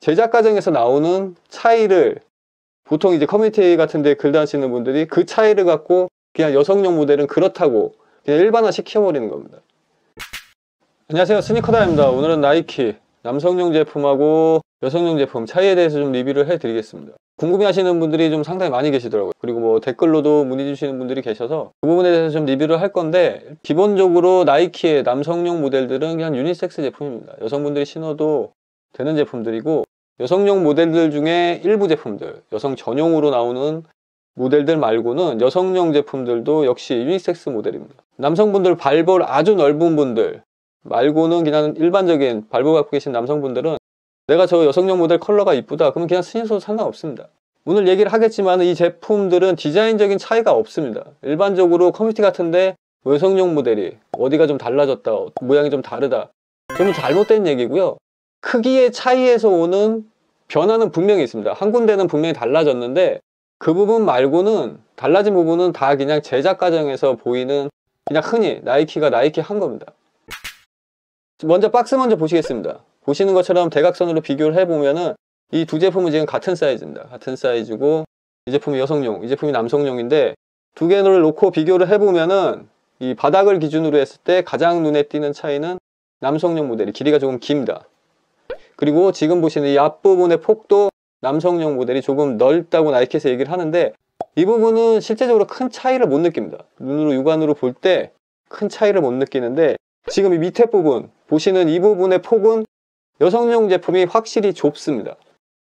제작 과정에서 나오는 차이를 보통 이제 커뮤니티 같은데 글 다시는 분들이 그 차이를 갖고 그냥 여성용 모델은 그렇다고 그냥 일반화 시켜버리는 겁니다. 안녕하세요, 스니커다입니다. 오늘은 나이키 남성용 제품하고 여성용 제품 차이에 대해서 좀 리뷰를 해드리겠습니다. 궁금해 하시는 분들이 좀 상당히 많이 계시더라고요. 그리고 뭐 댓글로도 문의 주시는 분들이 계셔서 그 부분에 대해서 좀 리뷰를 할 건데, 기본적으로 나이키의 남성용 모델들은 그냥 유니섹스 제품입니다. 여성분들이 신어도 되는 제품들이고, 여성용 모델들 중에 일부 제품들, 여성 전용으로 나오는 모델들 말고는 여성용 제품들도 역시 유니섹스 모델입니다. 남성분들 발볼 아주 넓은 분들 말고는 그냥 일반적인 발볼 갖고 계신 남성분들은 내가 저 여성용 모델 컬러가 이쁘다 그러면 그냥 신으셔도 상관없습니다. 오늘 얘기를 하겠지만 이 제품들은 디자인적인 차이가 없습니다. 일반적으로 커뮤니티 같은데 여성용 모델이 어디가 좀 달라졌다, 모양이 좀 다르다, 좀 잘못된 얘기고요. 크기의 차이에서 오는 변화는 분명히 있습니다. 한 군데는 분명히 달라졌는데 그 부분 말고는 달라진 부분은 다 그냥 제작 과정에서 보이는 그냥 흔히 나이키가 나이키 한 겁니다. 먼저 박스 먼저 보시겠습니다. 보시는 것처럼 대각선으로 비교를 해보면은 이 두 제품은 지금 같은 사이즈입니다. 같은 사이즈고 이 제품이 여성용, 이 제품이 남성용인데 두 개를 놓고 비교를 해보면은 이 바닥을 기준으로 했을 때 가장 눈에 띄는 차이는 남성용 모델이 길이가 조금 깁니다. 그리고 지금 보시는 이 앞부분의 폭도 남성용 모델이 조금 넓다고 나이키에서 얘기를 하는데 이 부분은 실제적으로 큰 차이를 못 느낍니다. 눈으로 육안으로 볼 때 큰 차이를 못 느끼는데, 지금 이 밑에 부분 보시는 이 부분의 폭은 여성용 제품이 확실히 좁습니다.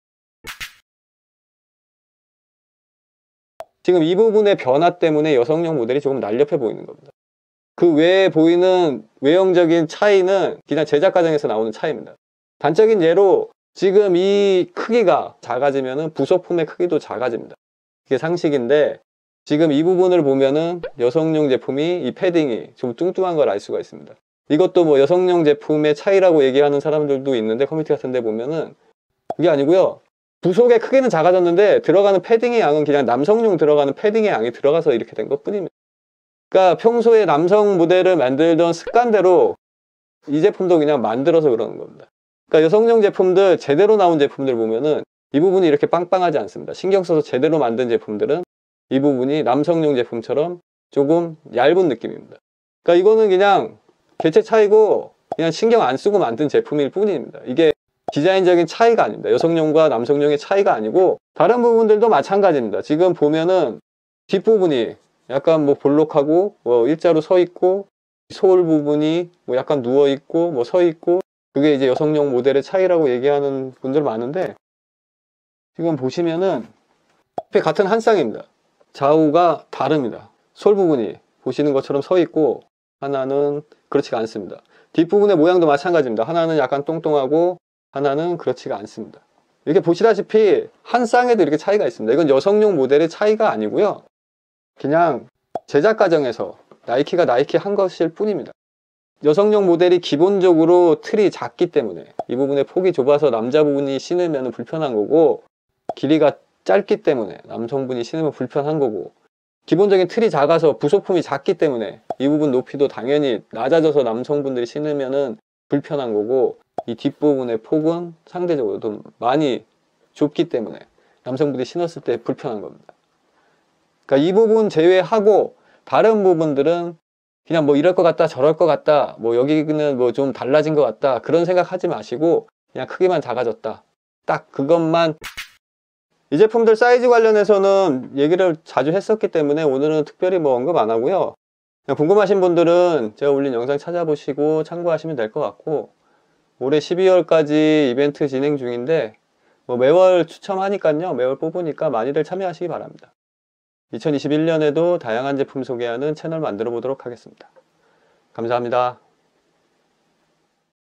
지금 이 부분의 변화 때문에 여성용 모델이 조금 날렵해 보이는 겁니다. 그 외에 보이는 외형적인 차이는 그냥 제작 과정에서 나오는 차이입니다. 단적인 예로 지금 이 크기가 작아지면 부속품의 크기도 작아집니다. 이게 상식인데 지금 이 부분을 보면은 여성용 제품이 이 패딩이 좀 뚱뚱한 걸 알 수가 있습니다. 이것도 뭐 여성용 제품의 차이라고 얘기하는 사람들도 있는데 커뮤니티 같은 데 보면은 그게 아니고요. 부속의 크기는 작아졌는데 들어가는 패딩의 양은 그냥 남성용 들어가는 패딩의 양이 들어가서 이렇게 된 것 뿐입니다. 그러니까 평소에 남성 모델을 만들던 습관대로 이 제품도 그냥 만들어서 그러는 겁니다. 그러니까 여성용 제품들 제대로 나온 제품들 보면은 이 부분이 이렇게 빵빵하지 않습니다. 신경 써서 제대로 만든 제품들은 이 부분이 남성용 제품처럼 조금 얇은 느낌입니다. 그러니까 이거는 그냥 개체 차이고 그냥 신경 안 쓰고 만든 제품일 뿐입니다. 이게 디자인적인 차이가 아닙니다. 여성용과 남성용의 차이가 아니고 다른 부분들도 마찬가지입니다. 지금 보면은 뒷부분이 약간 뭐 볼록하고 뭐 일자로 서 있고, 소울 부분이 뭐 약간 누워 있고 뭐 서 있고, 그게 이제 여성용 모델의 차이라고 얘기하는 분들 많은데, 지금 보시면은 같은 한 쌍입니다. 좌우가 다릅니다. 솔 부분이 보시는 것처럼 서 있고 하나는 그렇지가 않습니다. 뒷부분의 모양도 마찬가지입니다. 하나는 약간 똥똥하고 하나는 그렇지가 않습니다. 이렇게 보시다시피 한 쌍에도 이렇게 차이가 있습니다. 이건 여성용 모델의 차이가 아니고요. 그냥 제작 과정에서 나이키가 나이키 한 것일 뿐입니다. 여성용 모델이 기본적으로 틀이 작기 때문에 이 부분의 폭이 좁아서 남자분이 신으면 불편한 거고, 길이가 짧기 때문에 남성분이 신으면 불편한 거고, 기본적인 틀이 작아서 부속품이 작기 때문에 이 부분 높이도 당연히 낮아져서 남성분들이 신으면 불편한 거고, 이 뒷부분의 폭은 상대적으로 좀 많이 좁기 때문에 남성분들이 신었을 때 불편한 겁니다. 그러니까 이 부분 제외하고 다른 부분들은 그냥 뭐 이럴 것 같다 저럴 것 같다, 뭐 여기는 뭐 좀 달라진 것 같다, 그런 생각 하지 마시고 그냥 크기만 작아졌다, 딱 그것만. 이 제품들 사이즈 관련해서는 얘기를 자주 했었기 때문에 오늘은 특별히 뭐 언급 안 하고요. 그냥 궁금하신 분들은 제가 올린 영상 찾아보시고 참고하시면 될 것 같고, 올해 12월까지 이벤트 진행 중인데 뭐 매월 추첨하니까요, 매월 뽑으니까 많이들 참여하시기 바랍니다. 2021년에도 다양한 제품 소개하는 채널 만들어 보도록 하겠습니다. 감사합니다.